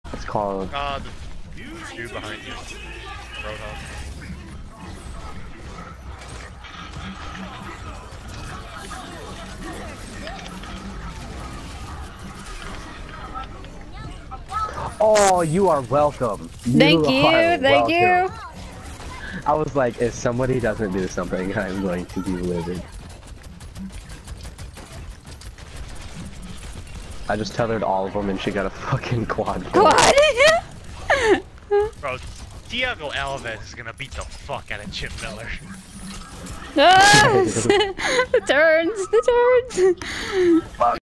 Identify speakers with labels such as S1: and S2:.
S1: It's called.
S2: The dude behind you. Roadhog.
S1: Oh, you are welcome.
S3: Thank you.
S1: I was like, if somebody doesn't do something, I'm going to be livid. I just tethered all of them and she got a fucking quad.
S3: Quad?
S2: Bro, Thiago Alves is gonna beat the fuck out of Chip Miller.
S3: Ah! The turns.